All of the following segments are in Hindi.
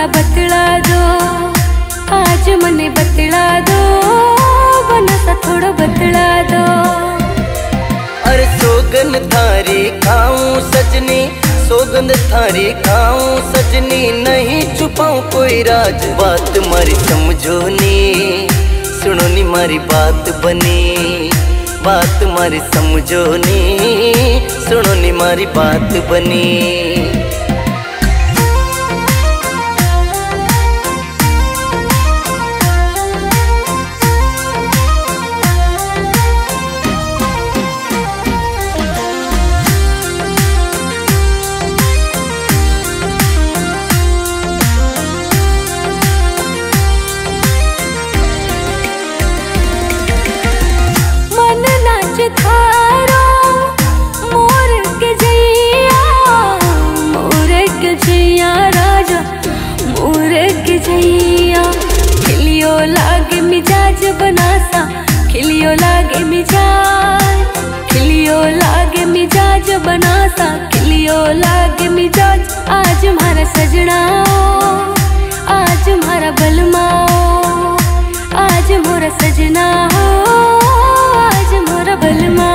बतला दो, आज मने बतला दो, बनसा थोड़ा बतला दो। अरे सोगन थारी खाऊं सजनी, सोगंद थारी खाऊं सजनी, नहीं छुपाऊं कोई राज। बात मारी समझो नी, सुनो नी मारी बात बनी, बात मारी समझो नी, सुनो नी मारी बात बनी। थारो मोर के जैया, मोर के जैया राजा, मोर के जैया। खिलियो लागे मिजाज बनासा, खिलियो लागे मिजाज, खिलियो लागे मिजाज बनासा, खिलियो लागे मिजाज। आज हमारा सजना, आज हमारा बलमा, आज मोरा सजना हो, आज मोरा बलमा।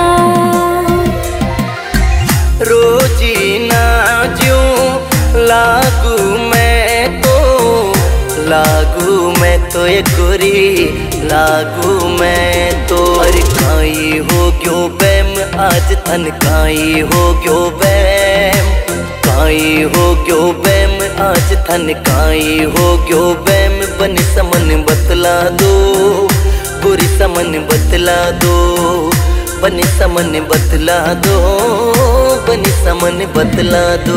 रोजीना ज्यों लागू मैं तो, लागू मैं तो ये गोरी, लागू मैं तो। अरे काई हो क्यों बैम आज थन, काई हो क्यों बैम, काई हो क्यों बैम आज थन, काई हो क्यों बैम। बन समन बतला दो, गोरी समन बतला दो, बन समन बतला दो, बन समन बतला दो।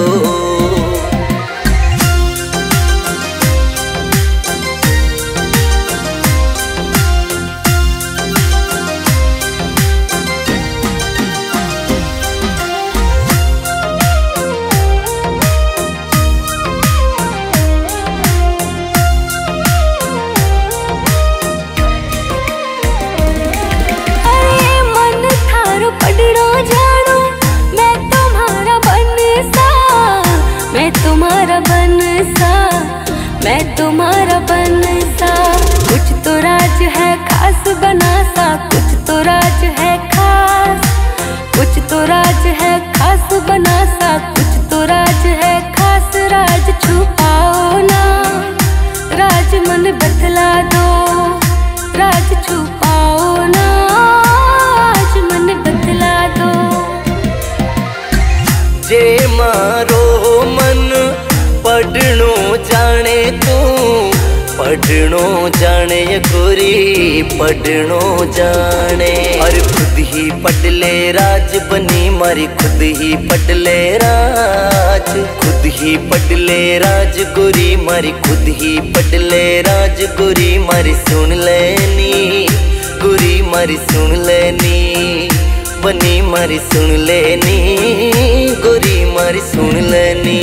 मैं तुम्हारा बनसा। कुछ तो राज है खास बनासा, कुछ तो राज है खास, कुछ तो राज है खास बनासा, कुछ तो राज है खास। राज छुपाओ ना, राज मन बतला दो, राज छुपाओ ना, आज मन बतला दो। जे मारो मन पढ़नो जाने तू, पढ़नो जाने ये गोरी, पढ़नो जाने। और खुद ही पढ़ ले राज बनी मारी, खुद ही पढ़ ले राज, खुद ही पढ़ ले राज गोरी मारी, खुद ही पढ़ ले राज गोरी मारी। सुन लेनी गोरी मारी, सुन लेनी बनी मारी, सुन लेनी गोरी मारी, सुन लेनी।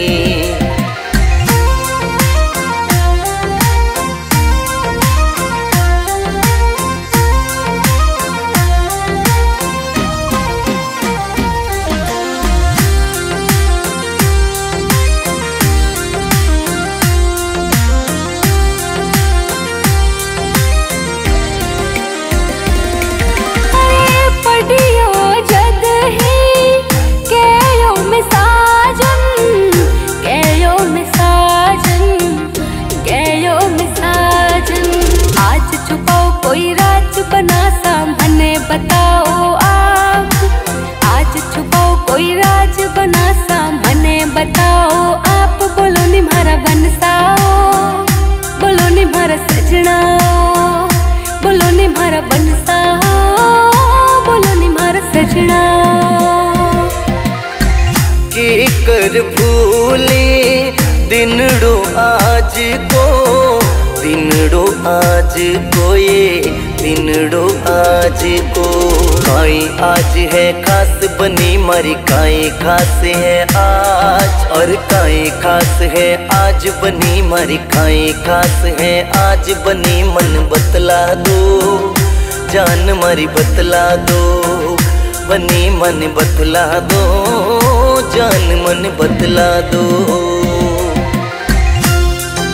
कोई राज बनासा मने बताओ आप, आज छुपाओ कोई राज बनासा मने बताओ आप। बोलो नी मारा बनसाओ, बोलो नी मारा सजना, बोलो नी मारा बनसाओ, बोलो नी मारा सजना। की कर भूली दिनड़ो आज को, दिनड़ो आज को, ये दिनड़ो आज को। काई आज है खास बनी मारी, काई खास है आज, और काई खास है आज बनी मारी, काई खास है आज बनी। मन बतला दो, जान मारी बतला दो, बनी मन बतला दो, जान मन बतला दो।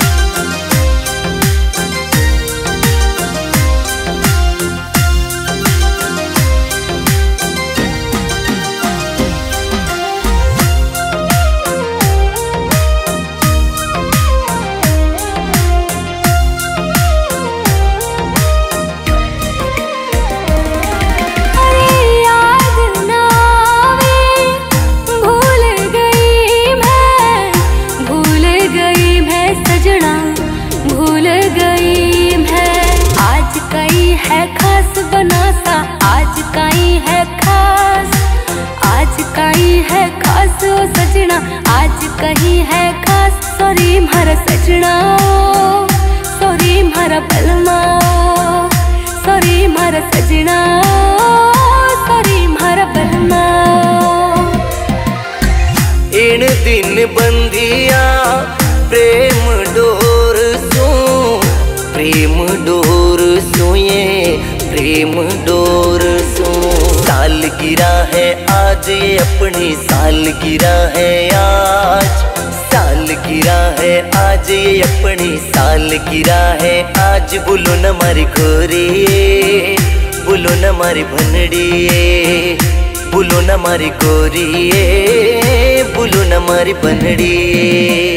सा आज काई है खास, आज काई है खास ओ सजना, आज कहीं है खास। सॉरी मारा सजना, सॉरी मारा बलमा, सॉरी मारा सजना, सॉरी मारा बलमा। इन दिन बंधिया प्रेम डोर सू, प्रेम डोर सू ये प्रेम डोर सू। सालगिरह है आज ये अपनी सालगिरह है आज, सालगिरह है आज ये अपनी सालगिरह है आज। बोलो न मारी गोरी, बोलो न मारी भनड़ी, बोलो न मारी गोरी, बोलो न मारी बनड़ी।